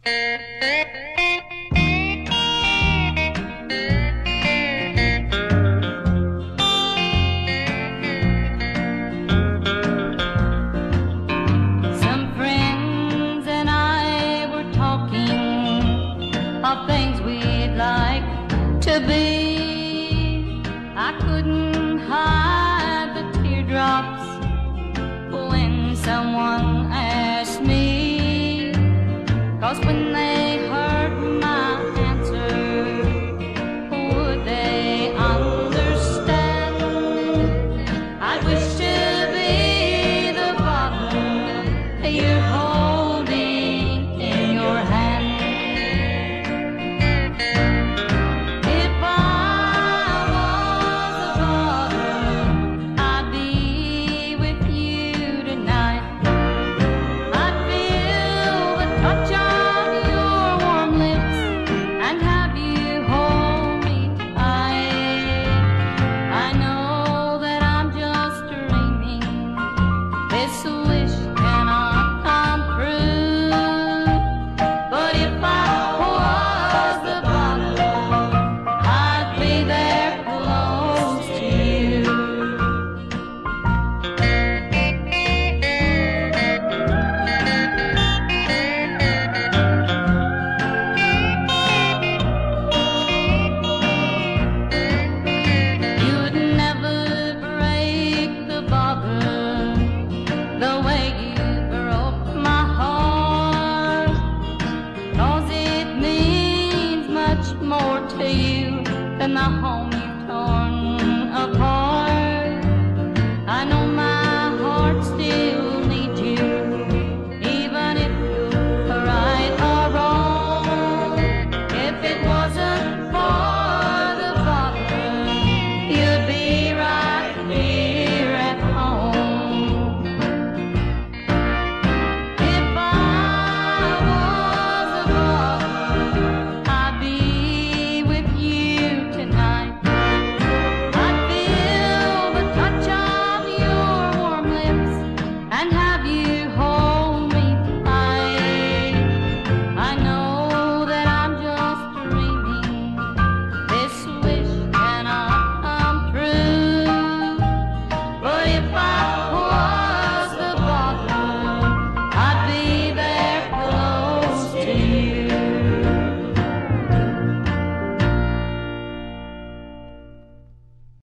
Some friends and I were talking of things we'd like to be. I couldn't hide the teardrops when someone asked me, 'cause when they heard my answer, would they understand? I wish to be the bottle you're holding in your hand. If I was a bottle, I'd be with you tonight. I'd feel the touch of your warm lips and have you hold me tight. I know that I'm just dreaming. This wish cannot come true. But if I was the bottle, I'd be there close to you. You'd never break the bottle the way you broke my heart, 'cause it means much more to you than the home you've torn apart. I know my heart still needs you, even if you're right or wrong. If it wasn't for the bottle, you'd be right here at home. If I was a bottle, I'd be with you tonight. I'd feel the touch of your warm lips and have you hold me tight. I know that I'm just dreaming. This wish cannot come true. But if I